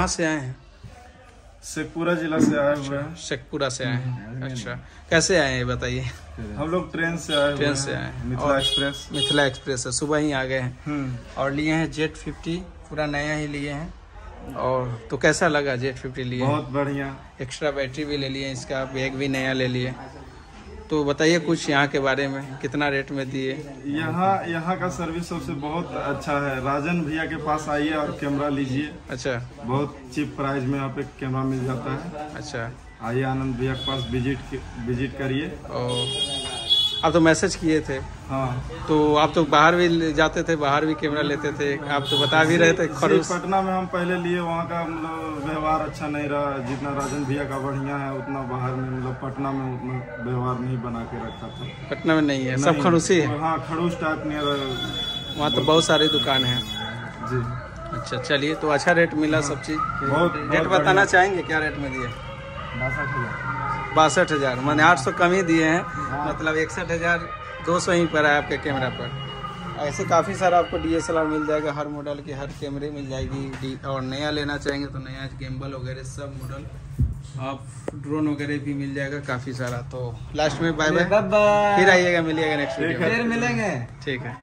कहाँ से आए हैं? शेखपुरा जिला से आए हुए हैं। शेखपुरा से आए हैं। अच्छा, कैसे आए हैं बताइए? हम लोग ट्रेन से आए हुए हैं। मिथिला एक्सप्रेस। मिथिला एक्सप्रेस है, सुबह ही आ गए हैं और लिए हैं Z50, पूरा नया ही लिए हैं। और तो कैसा लगा Z50 लिए? बहुत बढ़िया। एक्स्ट्रा बैटरी भी ले लिए, इसका बैग भी नया ले लिए। तो बताइए कुछ यहाँ के बारे में, कितना रेट में दिए? यहाँ का सर्विस सबसे बहुत अच्छा है। राजन भैया के पास आइए और कैमरा लीजिए। अच्छा, बहुत चीप प्राइस में यहाँ पे कैमरा मिल जाता है। अच्छा, आइए आनंद भैया के पास विजिट करिए। आप तो मैसेज किए थे। हाँ, तो आप तो बाहर भी जाते थे, बाहर भी कैमरा लेते थे, आप तो बता भी रहे थे। खरूस पटना में हम पहले लिए, वहाँ का मतलब व्यवहार अच्छा नहीं रहा। जितना राजन भैया का बढ़िया है उतना बाहर में मतलब पटना में उतना व्यवहार नहीं बना के रखा था। पटना में नहीं है, सब खड़ूसी है। हाँ, खड़ूस टाइप नहीं। वहाँ तो बहुत सारी दुकान है जी। अच्छा, चलिए, तो अच्छा रेट मिला सब चीज। बहुत रेट बताना चाहेंगे, क्या रेट में दिए? 62,000, मैंने 800 कम ही दिए हैं। मतलब 61,200 ही पर है आपके कैमरा पर। ऐसे काफ़ी सारा आपको DSLR मिल जाएगा, हर मॉडल की हर कैमरे मिल जाएगी। और नया लेना चाहेंगे तो नया गिम्बल वगैरह सब मॉडल, आप ड्रोन वगैरह भी मिल जाएगा काफ़ी सारा। तो लास्ट में बाय बाय, फिर आइएगा, मिलिएगा नेक्स्ट वीडियो, फिर मिलेंगे। ठीक है।